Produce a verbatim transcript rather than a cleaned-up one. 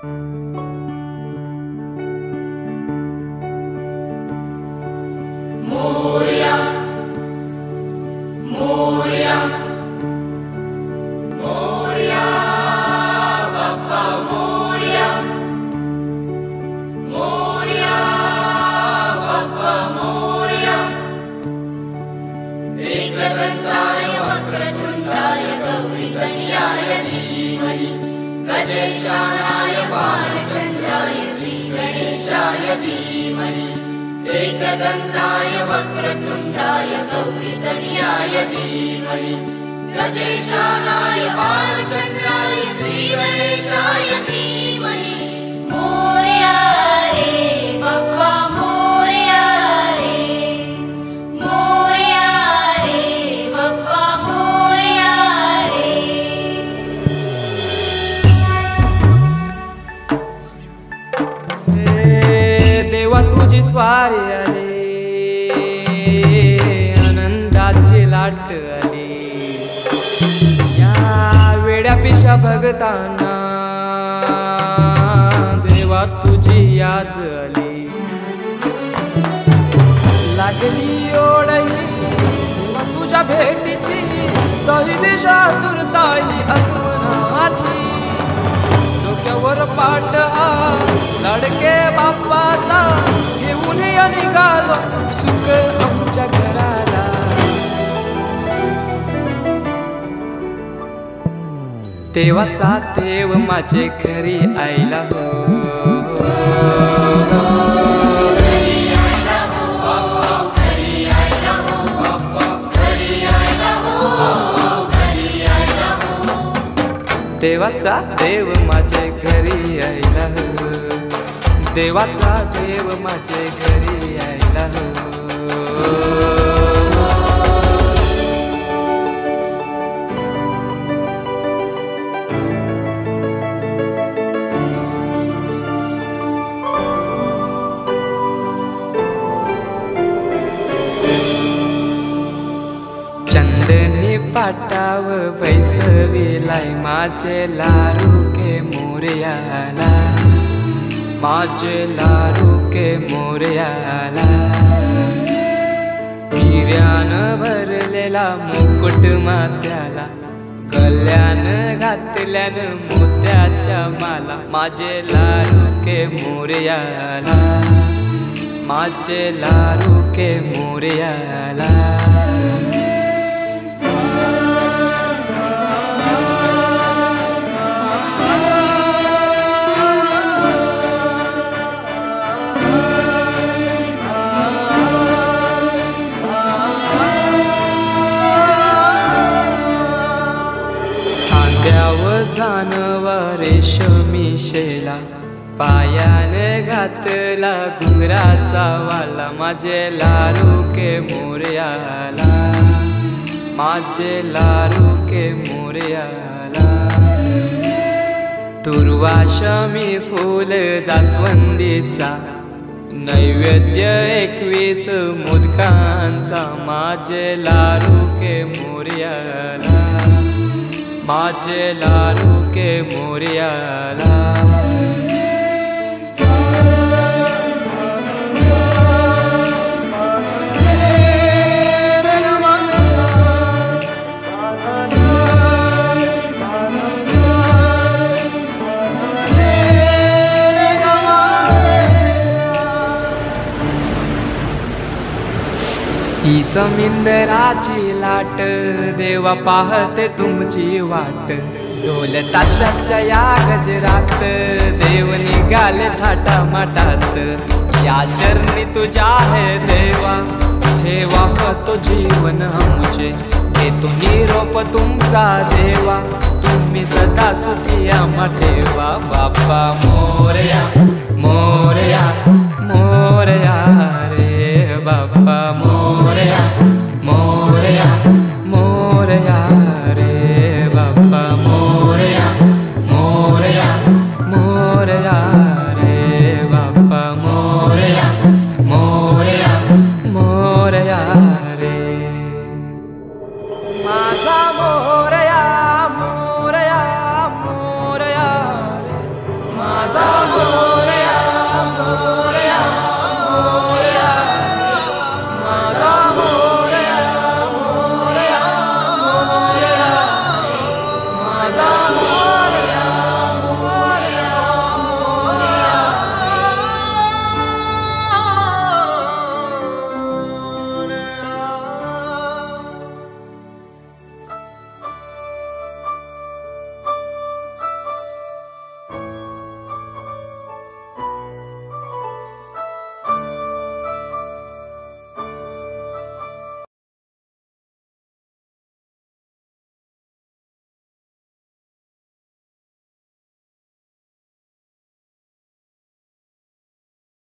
मोरया मोरया मोरया बाप्पा मोरया मोरया बाप्पा मोरया एकदंताय वक्रतुंडाय गौरीतनयाय धीमहि गजेशानाय बालचंद्राय श्रीगणेशाय धीमहि एकदंताय वक्रतुंडाय गौरीतनयाय धीमहि गजेशानाय बालचंद्राय श्रीगणेशाय धीमहि मोरया रे बाप्पा मोरया रे मोरया रे बाप्पा मोरया रे। देवा तुझी स्वारी आली आनंदाची लाट आली या वेड्या पिशा भगतांना देवा तुझी याद आली लागली ओढही तुझ्या भेटीची तही दिशा तुरताई आगमनाची डोक्यावर पाट हा लाडके बाप्पाचा घेऊन या निघालो सुख आमच्या घराला। देवाचा देव माझे घरी आयला हो देवाचा देव माझे घरी आयला हो देवाचा देव माझे घरी आयला हो। चंदनी पाटाव बैसविलाय माझे लारू के मोरयाला माझे लारू के मोरयाला हिऱ्यान भरलेला मुकुट माथ्याला गल्यान घातल्यान मोत्याच्या माला माझे लारू के मोरयाला माझे लारू के मोरयाला। जानवा रेशमी शेला पायान घातला घुंगराचा वाला माझे लारू के मोरयाला माझे लारू के मोरयाला। दुर्वाशमी फूल जास्वंदीचा नैवेद्य एकवीस मोदकांचा माझे लारू के मोरयाला माझे लारू के मोरयाला। ही समिंदराची लाट देवा पाहते तुमची वाट ढोल ताशाच्या या गजरात देव निघाले थाटा माटात या चरणी तुझ्या है देवा ठेवा तो जीवन आमचे घेतो निरोप तुमचा देवा तुम्ही सदा सुखी आम्हा ठेवा बाप्पा मोरया।